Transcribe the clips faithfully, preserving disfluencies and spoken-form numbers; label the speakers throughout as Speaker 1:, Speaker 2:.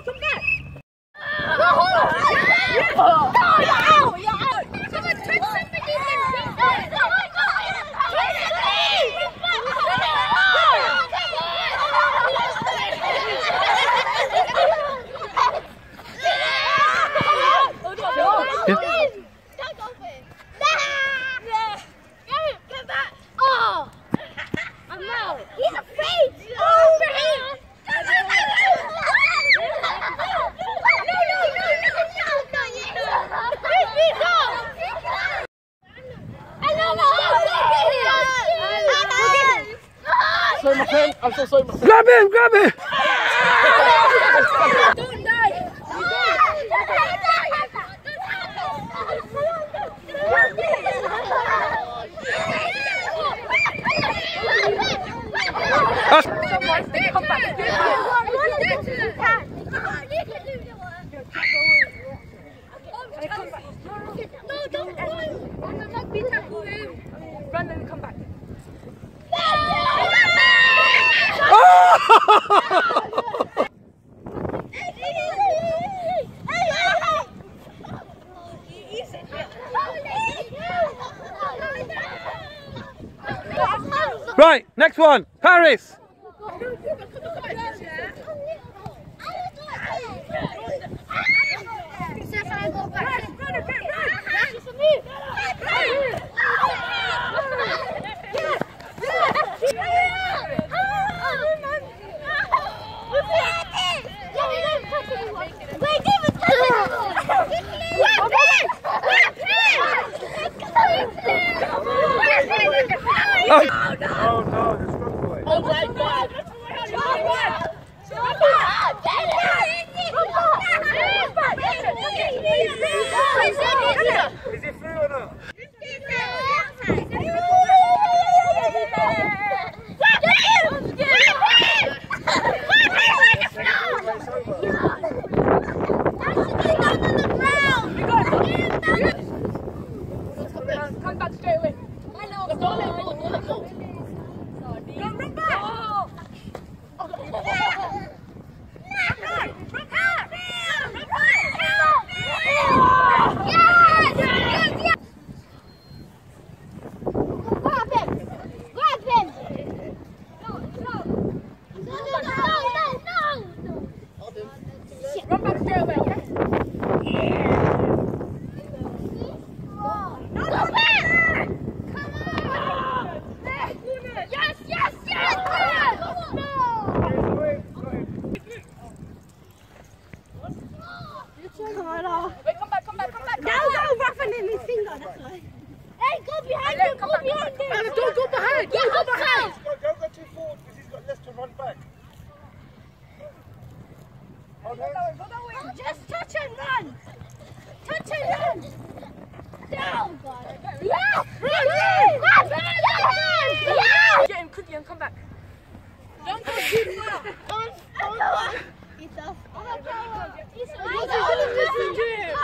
Speaker 1: come back.
Speaker 2: No, you're out. You're out. Someone touch somebody.
Speaker 3: Sorry, my friend. I'm so sorry, my friend.
Speaker 4: Grab him, grab him!
Speaker 2: Don't die! Come back! No, don't run! Run and come back.
Speaker 4: Right, next one, Paris.
Speaker 3: Oh no, the strong boy.
Speaker 2: Oh my God!
Speaker 3: Is it through or not?
Speaker 2: Come back straight away. I know. Don't let go. Don't let go. Come run back. Oh. Run back straight away, okay? Yes, yes, yes!
Speaker 1: Come on off.
Speaker 2: Wait, come back, come back, come back.
Speaker 1: Now go roughing in his finger, that's why.
Speaker 2: Hey, go behind him, go behind him.
Speaker 1: Don't go behind.
Speaker 2: Yeah, go behind.
Speaker 3: Don't go, go too forward because he's got less to run back.
Speaker 1: Just touch and run. Touch and run. Down.
Speaker 2: Yeah! Run, run! Yeah!
Speaker 1: Get him quickly and come back.
Speaker 2: Don't go too far.
Speaker 1: On, on. It's off. He's the only person to do it.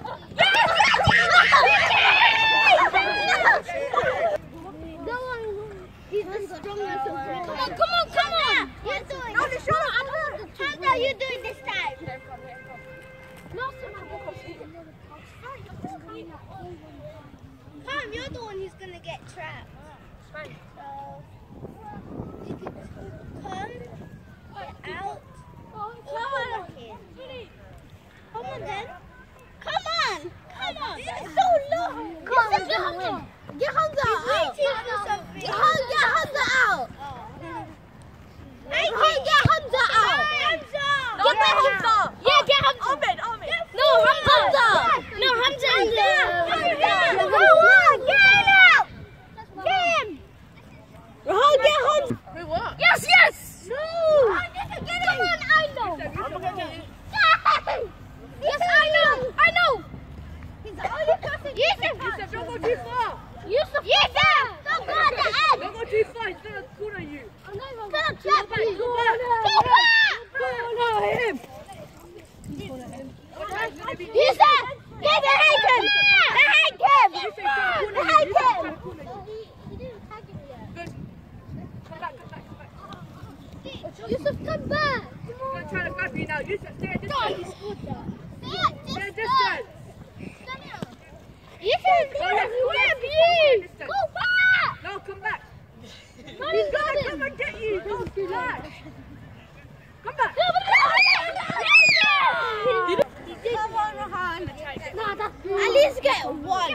Speaker 1: No one. He's the strongest of all.
Speaker 2: Come on, come on, come on!
Speaker 1: You're doing
Speaker 2: No, the shoulder, I'm not.
Speaker 1: How are you doing this time? Tom, you're the one who's gonna get trapped. So you can come, get out, or come here. Come on then. Come on! Come on! It's so long! Come on, get Hamza! Get Hamza out! Get Hamza out! I can't get Hamza out! Hamza! Get back Hamza! Yeah, get Hamza!
Speaker 2: Ahmed, Ahmed.
Speaker 1: No, Hamza! No, Hamza is there! Go on! Get out! Get him! Rahul, get Hamza!
Speaker 2: Wait, what?
Speaker 1: Yes, yes! No! Come on, I know! Yes, I know! I know! He's the only person. Yusuf!
Speaker 2: Yusuf, don't go too far.
Speaker 1: Yusuf! Yusuf! Don't go at the edge!
Speaker 2: Don't go too far, he's going to corner you.
Speaker 1: I'm not even going to trap you!
Speaker 2: Go back.
Speaker 1: Go back!
Speaker 2: Corner him.
Speaker 1: Yusuf! Get behind him! Behind him! Behind him!
Speaker 2: Come back, come back, come back.
Speaker 1: Yusuf, come back!
Speaker 2: He's going to try to grab you. you now. You stay at this
Speaker 1: God,
Speaker 2: distance.
Speaker 1: he's good though.
Speaker 2: Stay at distance.
Speaker 1: You can
Speaker 2: Go left, go left,
Speaker 1: you.
Speaker 2: distance.
Speaker 1: Go back.
Speaker 2: No, come back.
Speaker 1: He's
Speaker 2: He's gonna come and get you. Don't do that. Come back.
Speaker 1: At least get one.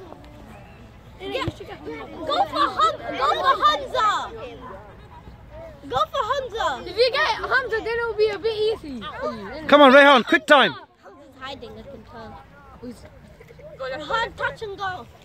Speaker 1: Get, go for Hum, go for Hamza. Go for Hamza.
Speaker 5: If you get Hamza, then it'll be a bit easy.
Speaker 4: Come on, Rehan, quick time.
Speaker 1: Hamza's hiding, I can tell. Rehan, touch and go.